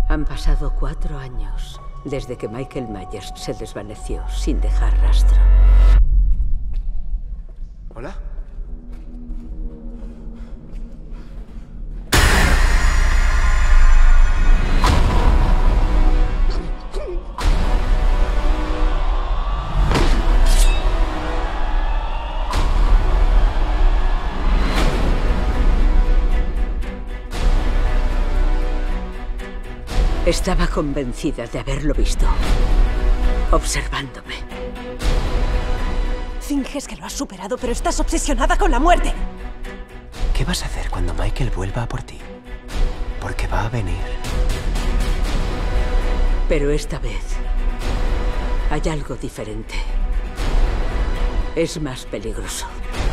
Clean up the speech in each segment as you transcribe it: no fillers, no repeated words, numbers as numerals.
Han pasado 4 años desde que Michael Myers se desvaneció sin dejar rastro. ¿Hola? Estaba convencida de haberlo visto, observándome. Finges que lo has superado, pero estás obsesionada con la muerte. ¿Qué vas a hacer cuando Michael vuelva a por ti? Porque va a venir. Pero esta vez hay algo diferente. Es más peligroso.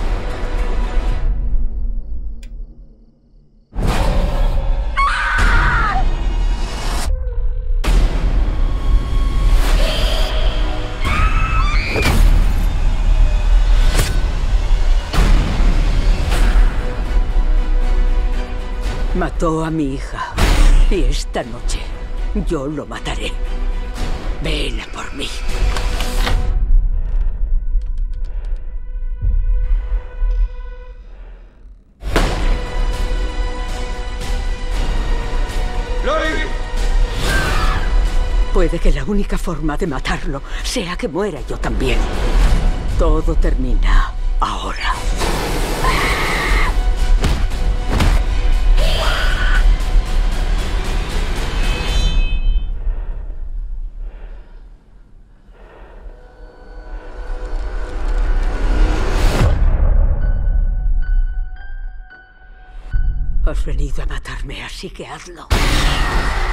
Mató a mi hija. Y esta noche yo lo mataré. Ven a por mí. ¡Lori! Puede que la única forma de matarlo sea que muera yo también. Todo termina ahora. Has venido a matarme, así que hazlo.